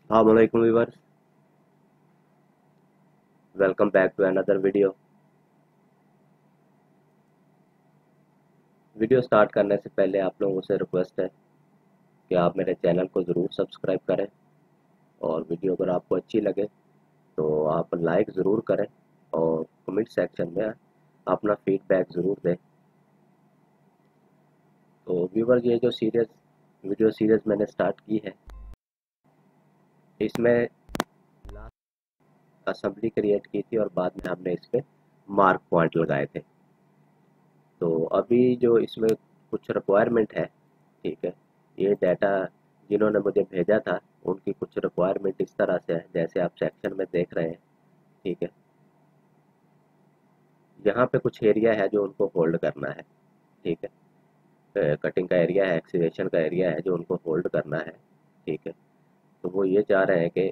Assalamualaikum viewers, welcome back to another video। Video start करने से पहले आप लोगों से रिक्वेस्ट है कि आप मेरे चैनल को ज़रूर सब्सक्राइब करें और वीडियो अगर आपको अच्छी लगे तो आप लाइक ज़रूर करें और कमेंट सेक्शन में अपना फीडबैक ज़रूर दें। तो व्यूवर्स, ये जो वीडियो सीरीज़ मैंने स्टार्ट की है, इसमें लास्ट असेंबली क्रिएट की थी और बाद में हमने इस पर मार्क पॉइंट लगाए थे। तो अभी जो इसमें कुछ रिक्वायरमेंट है, ठीक है, ये डाटा जिन्होंने मुझे भेजा था उनकी कुछ रिक्वायरमेंट इस तरह से है जैसे आप सेक्शन में देख रहे हैं। ठीक है, यहाँ पे कुछ एरिया है जो उनको होल्ड करना है। ठीक है, कटिंग का एरिया है, एक्सीवेशन का एरिया है जो उनको होल्ड करना है। ठीक है, तो वो ये चाह रहे हैं कि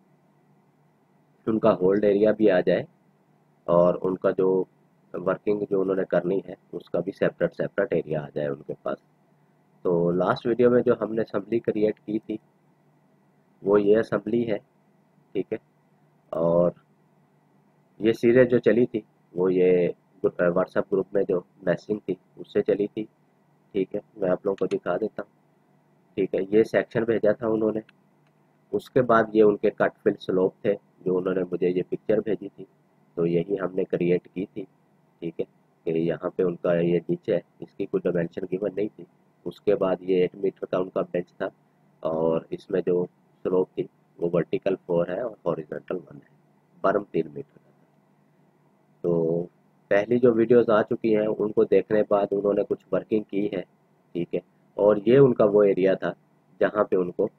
उनका होल्ड एरिया भी आ जाए और उनका जो वर्किंग जो उन्होंने करनी है उसका भी सेपरेट सेपरेट एरिया आ जाए उनके पास। तो लास्ट वीडियो में जो हमने असेंबली क्रिएट की थी वो ये असेंबली है। ठीक है, और ये सीरीज जो चली थी वो ये व्हाट्सएप ग्रुप में जो मैसेजिंग थी उससे चली थी। ठीक है, मैं आप लोगों को दिखा देता हूँ। ठीक है, ये सेक्शन भेजा था उन्होंने, उसके बाद ये उनके कट फिल स्लोप थे जो उन्होंने मुझे ये पिक्चर भेजी थी, तो यही हमने क्रिएट की थी। ठीक है, कि यहाँ पे उनका ये डिच है, इसकी कोई डायमेंशन गिवन नहीं थी। उसके बाद ये 8 मीटर का उनका बेंच था और इसमें जो स्लोप थी वो वर्टिकल 4 है और हॉरिजॉन्टल 1 है, बर्म 3 मीटर का था। तो पहली जो वीडियोस आ चुकी हैं उनको देखने बाद उन्होंने कुछ वर्किंग की है। ठीक है, और ये उनका वो एरिया था जहाँ पे उनको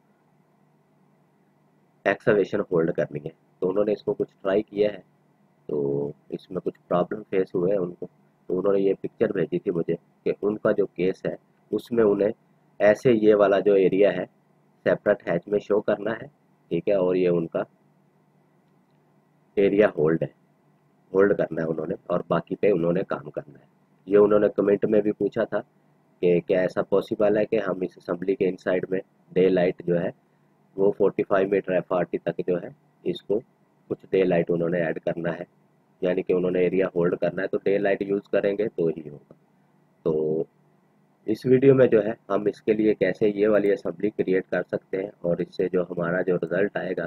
एक्सकवेशन होल्ड करनी है। तो उन्होंने इसको कुछ ट्राई किया है, तो इसमें कुछ प्रॉब्लम फेस हुए हैं उनको। तो उन्होंने ये पिक्चर भेजी थी मुझे कि उनका जो केस है उसमें उन्हें ऐसे ये वाला जो एरिया है सेपरेट हैच में शो करना है। ठीक है, और ये उनका एरिया होल्ड करना है उन्होंने और बाकी पे उन्होंने काम करना है। ये उन्होंने कमेंट में भी पूछा था कि क्या ऐसा पॉसिबल है कि हम इस असेंबली के इनसाइड में डे लाइट जो है वो 45 मीटर एफआरटी तक जो है इसको कुछ डे लाइट उन्होंने ऐड करना है, यानी कि उन्होंने एरिया होल्ड करना है तो डे लाइट यूज़ करेंगे तो ही होगा। तो इस वीडियो में जो है हम इसके लिए कैसे ये वाली असेंबली क्रिएट कर सकते हैं और इससे जो हमारा जो रिज़ल्ट आएगा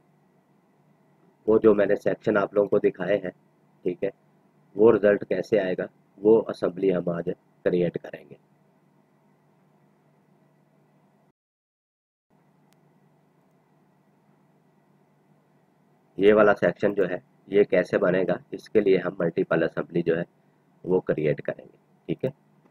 वो जो मैंने सेक्शन आप लोगों को दिखाए हैं, ठीक है, वो रिज़ल्ट कैसे आएगा वो असेंबली हम आज क्रिएट करेंगे। ये वाला सेक्शन जो है ये कैसे बनेगा इसके लिए हम मल्टीपल असेंबली जो है वो क्रिएट करेंगे। ठीक है,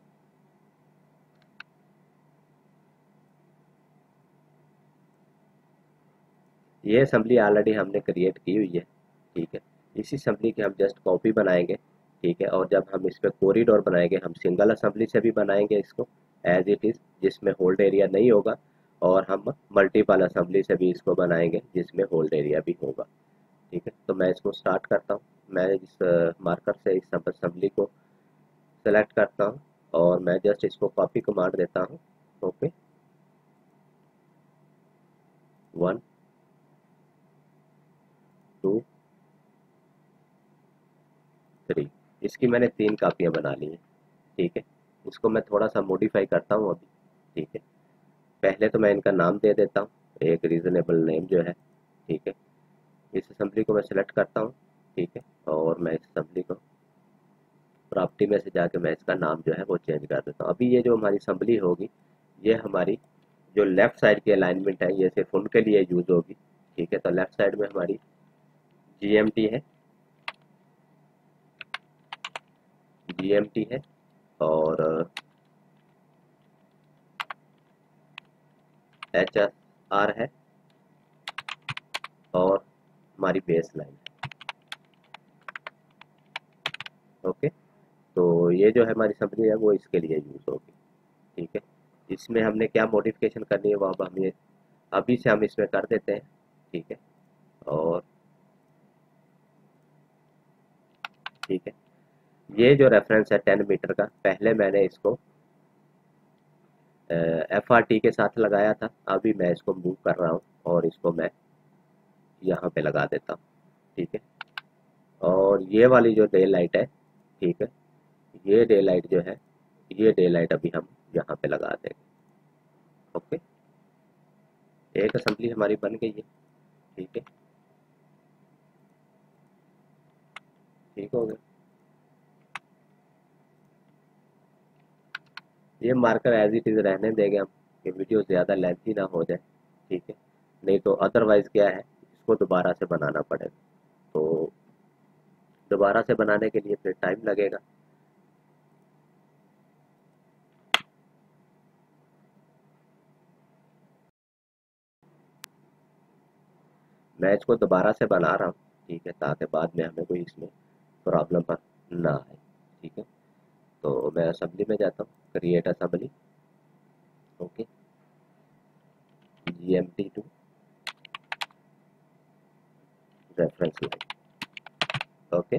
ये असेंबली ऑलरेडी हमने क्रिएट की हुई है। ठीक है, इसी असेंबली की हम जस्ट कॉपी बनाएंगे। ठीक है, और जब हम इस पर कॉरिडोर बनाएंगे हम सिंगल असेंबली से भी बनाएंगे इसको एज इट इज़ जिसमें होल्ड एरिया नहीं होगा, और हम मल्टीपल असेंबली से भी इसको बनाएंगे जिसमें होल्ड एरिया भी होगा। ठीक है, तो मैं इसको स्टार्ट करता हूँ। मैं इस मार्कर से इस असेंबली को सेलेक्ट करता हूँ और मैं जस्ट इसको कॉपी कमांड देता हूँ। ओके, 1 2 3, इसकी मैंने 3 कापियाँ बना ली हैं। ठीक है, इसको मैं थोड़ा सा मॉडिफाई करता हूँ अभी। ठीक है, पहले तो मैं इनका नाम दे देता हूँ, एक रीज़नेबल नेम जो है। ठीक है, इस असेंबली को मैं सेलेक्ट करता हूँ। ठीक है, और मैं इस असेंबली को प्रॉपर्टी में से जाके मैं इसका नाम जो है वो चेंज कर देता हूँ। अभी ये जो हमारी असेंबली होगी ये हमारी जो लेफ़्ट साइड की अलाइनमेंट है ये सिर्फ उनके लिए यूज़ होगी। ठीक है, तो लेफ़्ट साइड में हमारी जीएमटी है, और एच आर है और हमारी बेस लाइन है। ओके, तो ये जो है हमारी असेंबली है वो इसके लिए यूज़ होगी। ठीक है, इसमें हमने क्या मॉडिफिकेशन करनी है वो अब हम ये अभी से हम इसमें कर देते हैं। ठीक है, और ठीक है, ये जो रेफरेंस है 10 मीटर का पहले मैंने इसको एफ आर टी के साथ लगाया था, अभी मैं इसको मूव कर रहा हूँ और इसको मैं यहाँ पे लगा देता हूँ। ठीक है, और ये वाली जो डे लाइट है, ठीक है, ये डे लाइट जो है, ये डे लाइट अभी हम यहाँ पे लगा देंगे। ओके, एक असेंबली हमारी बन गई है। ठीक है, ठीक हो गया। ये मार्कर एज इट इज़ रहने देंगे हम, कि वीडियो ज़्यादा लेंथी ना हो जाए। ठीक है, नहीं तो अदरवाइज़ क्या है, इसको दोबारा से बनाना पड़ेगा। तो दोबारा से बनाने के लिए फिर टाइम लगेगा। मैं इसको दोबारा से बना रहा हूँ। ठीक है, ताकि बाद में हमें कोई इसमें प्रॉब्लम ना आए। ठीक है, तो मैं असेंबली में जाता हूँ, create assembly. Okay, GMT2 reference line. Okay,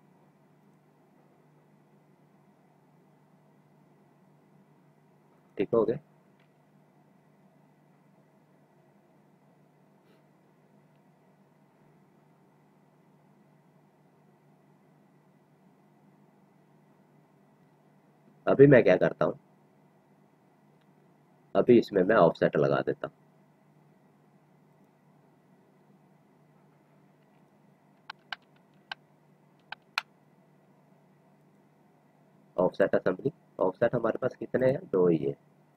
ठीक हो गया। अभी मैं क्या करता हूँ, अभी इसमें मैं ऑफसेट लगा देता हूँ। ऑफसेट असेंबली, ऑफसेट हमारे पास कितने हैं, दो ही है।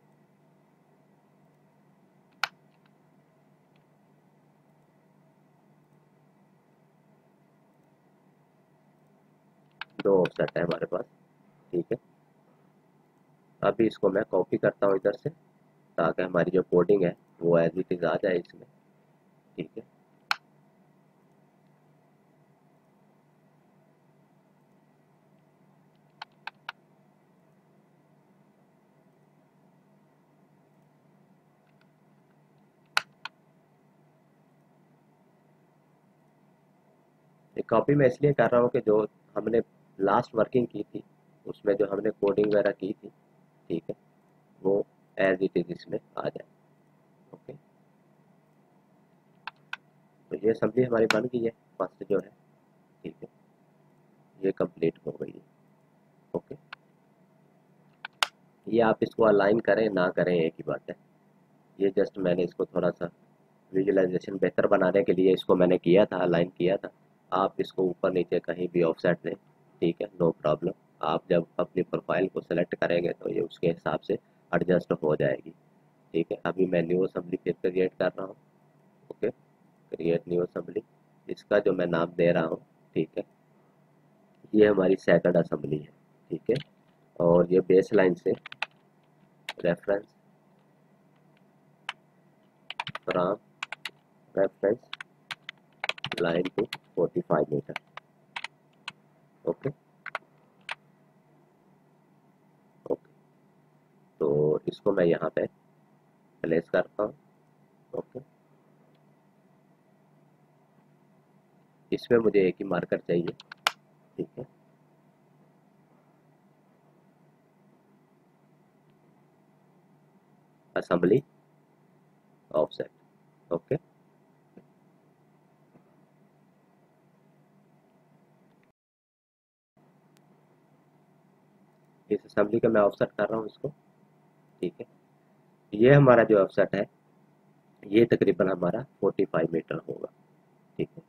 दो ऑफसेट है हमारे पास। ठीक है, अभी इसको मैं कॉपी करता हूँ इधर से, ताकि हमारी जो कोडिंग है वो एज इट इज़ आ जाए इसमें। ठीक है, ये कॉपी मैं इसलिए कर रहा हूँ कि जो हमने लास्ट वर्किंग की थी, उसमें जो हमने कोडिंग वगैरह की थी, ठीक है, वो एज इट इज़ इसमें आ जाए। ओके, तो ये असेंबली हमारी बन गई है, फर्स्ट जो है। ठीक है, ये कंप्लीट हो गई है। ओके, ये आप इसको अलाइन करें ना करें एक ही बात है। ये जस्ट मैंने इसको थोड़ा सा विजुअलाइजेशन बेहतर बनाने के लिए इसको मैंने किया था, अलाइन किया था। आप इसको ऊपर नीचे कहीं भी ऑफसेट दें, ठीक है, नो प्रॉब्लम। आप जब अपनी प्रोफाइल को सेलेक्ट करेंगे तो ये उसके हिसाब से एडजस्ट हो जाएगी। ठीक है, अभी मैं न्यू असेंबली फिर क्रिएट कर रहा हूँ। ओके, क्रिएट न्यू असेंबली, इसका जो मैं नाम दे रहा हूँ, ठीक है, ये हमारी सेकंड असेंबली है। ठीक है, और ये बेस लाइन से reference from reference line to 45 metre. Okay, okay, तो इसको मैं यहाँ पे प्लेस करता हूँ। ओके, इसमें मुझे एक ही मार्कर चाहिए। ठीक है, असेंबली ऑफसेट। ओके, इस असेंबली का मैं ऑफसेट कर रहा हूँ इसको। ठीक है, ये हमारा जो ऑफसेट है, ये तकरीबन हमारा 45 मीटर होगा। ठीक है,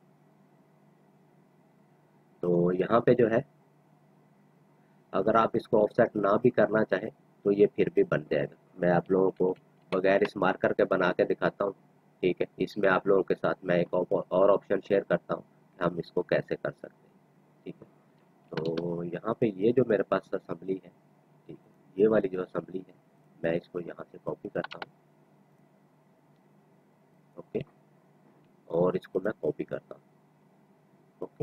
तो यहाँ पे जो है, अगर आप इसको ऑफसेट ना भी करना चाहें तो ये फिर भी बन जाएगा। मैं आप लोगों को बगैर इस मार्कर के बना के दिखाता हूँ। ठीक है, इसमें आप लोगों के साथ मैं एक और ऑप्शन शेयर करता हूँ कि हम इसको कैसे कर सकते हैं। ठीक है, तो यहाँ पे ये जो मेरे पास असेंबली है, ठीक है, ये वाली जो असेंबली है, मैं इसको यहाँ से कॉपी करता हूँ। ओके, और इसको मैं कॉपी करता हूँ। ओके,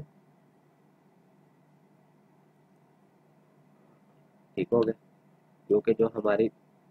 ठीक हो गया, क्योंकि जो हमारी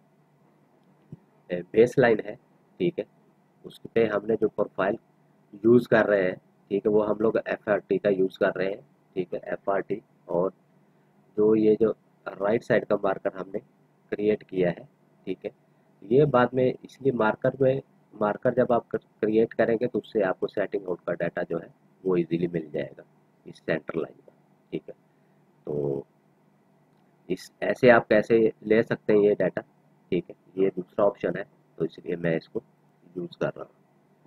बेस लाइन है, ठीक है, उस पे हमने जो प्रोफाइल यूज़ कर रहे हैं, ठीक है, वो हम लोग FRT का यूज़ कर रहे हैं। ठीक है, FRT, और जो ये जो राइट साइड का मार्कर हमने क्रिएट किया है, ठीक है, ये बाद में इसलिए मार्कर में मार्कर जब आप क्रिएट करेंगे तो उससे आपको सेटिंग आउट का डाटा जो है वो इजीली मिल जाएगा इस सेंटर लाइन का। ठीक है, तो इस ऐसे आप कैसे ले सकते हैं ये डाटा। ठीक है, ये दूसरा ऑप्शन है, तो इसलिए मैं इसको यूज़ कर रहा हूँ।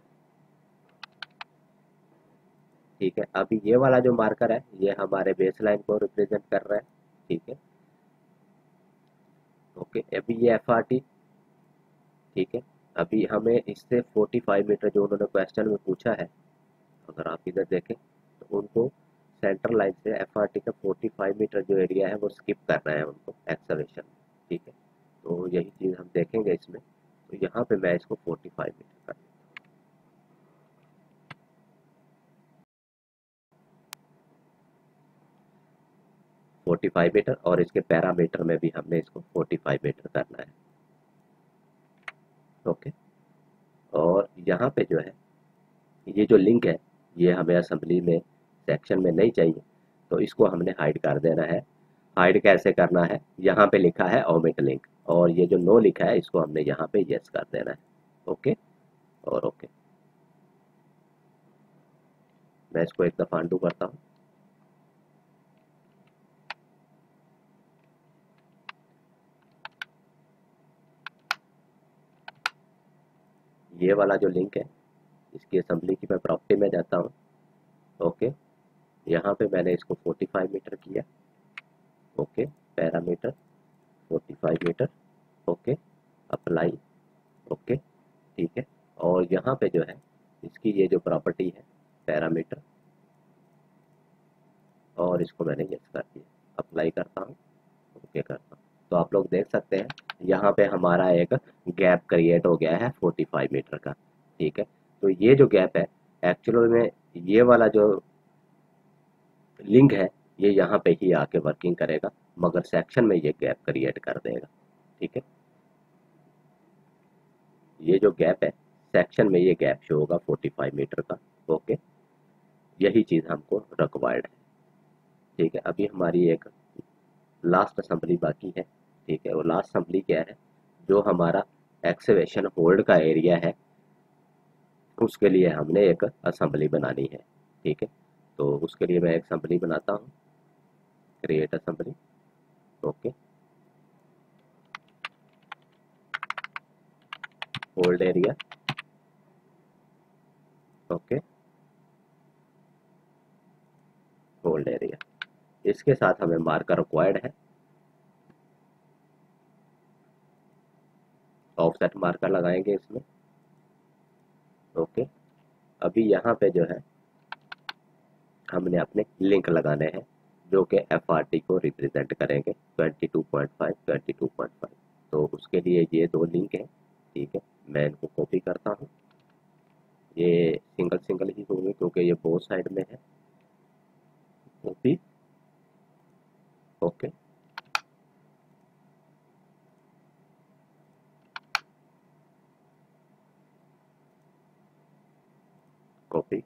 ठीक है, अभी ये वाला जो मार्कर है ये हमारे बेस लाइन को रिप्रेजेंट कर रहा है। ठीक है, ओके, अभी ये FRT। ठीक है, अभी हमें इससे 45 मीटर जो उन्होंने क्वेश्चन में पूछा है, अगर आप इधर देखें तो उनको सेंटर लाइन से FRT का 45 मीटर जो एरिया है वो स्किप करना है उनको एक्सकवेशन। ठीक है, तो यही चीज़ हम देखेंगे इसमें। तो यहाँ पे मैं इसको 45 मीटर कर 45 मीटर, और इसके पैरामीटर में भी हमने इसको 45 मीटर करना है। ओके, और यहाँ पे जो है ये जो लिंक है ये हमें असेंबली में सेक्शन में नहीं चाहिए, तो इसको हमने हाइड कर देना है। हाइड कैसे करना है, यहाँ पे लिखा है ओमिट लिंक, और ये जो नो लिखा है इसको हमने यहाँ पे यस कर देना है। ओके, और ओके, मैं इसको एक दफ़ा अंडू करता हूँ। ये वाला जो लिंक है इसकी असेंबली की मैं प्रॉपर्टी में जाता हूँ। ओके, यहाँ पे मैंने इसको 45 मीटर किया। Okay, parameter 45 metre. Okay, apply. Okay, ठीक है, और यहाँ पे जो है इसकी ये जो प्रॉपर्टी है पैरामीटर, और इसको मैंने यस कर दिया। अप्लाई करता हूँ, ओके करता हूँ, तो आप लोग देख सकते हैं यहाँ पे हमारा एक गैप क्रिएट हो गया है 45 मीटर का। ठीक है, तो ये जो गैप है एक्चुअल में ये वाला जो लिंक है ये यहाँ पे ही आके वर्किंग करेगा, मगर सेक्शन में ये गैप क्रिएट कर देगा। ठीक है, ये जो गैप है सेक्शन में ये गैप शो होगा 45 मीटर का। ओके, यही चीज़ हमको रिक्वायर्ड है। ठीक है, अभी हमारी एक लास्ट असेंबली बाकी है। ठीक है, वो लास्ट असेंबली क्या है, जो हमारा एक्सवेशन होल्ड का एरिया है उसके लिए हमने एक असेंबली बनानी है। ठीक है, तो उसके लिए मैं एक असेंबली बनाता हूँ, create assembly. Okay, hold area. Okay, hold area, इसके साथ हमें मार्कर रिक्वायर्ड है, ऑफसेट मार्कर लगाएंगे इसमें। ओके, अभी यहाँ पे जो है हमने अपने लिंक लगाने हैं जो कि FRT को रिप्रेजेंट करेंगे 22.5 22.5। तो उसके लिए ये दो लिंक हैं। ठीक है, मैं इनको कॉपी करता हूँ, ये सिंगल सिंगल ही होंगे क्योंकि ये बोथ साइड में है। Copy, okay, copy.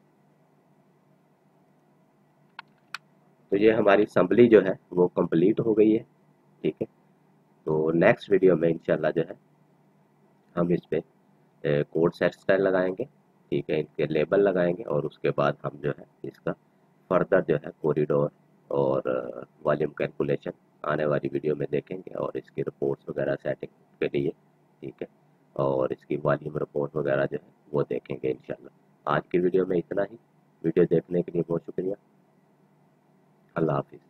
तो ये हमारी असेंबली जो है वो कंप्लीट हो गई है। ठीक है, तो नेक्स्ट वीडियो में इंशाल्लाह जो है हम इस पे कोड सेट स्टाइल लगाएंगे। ठीक है, इनके लेबल लगाएंगे, और उसके बाद हम जो है इसका फर्दर जो है कॉरिडोर और वॉल्यूम कैलकुलेशन आने वाली वीडियो में देखेंगे, और इसकी रिपोर्ट्स वगैरह सेटिंग के लिए। ठीक है, और इसकी वॉल्यूम रिपोर्ट वगैरह जो है वो देखेंगे इंशाल्लाह। आज की वीडियो में इतना ही। वीडियो देखने के लिए बहुत शुक्रिया। अल्लाह हाफिज़।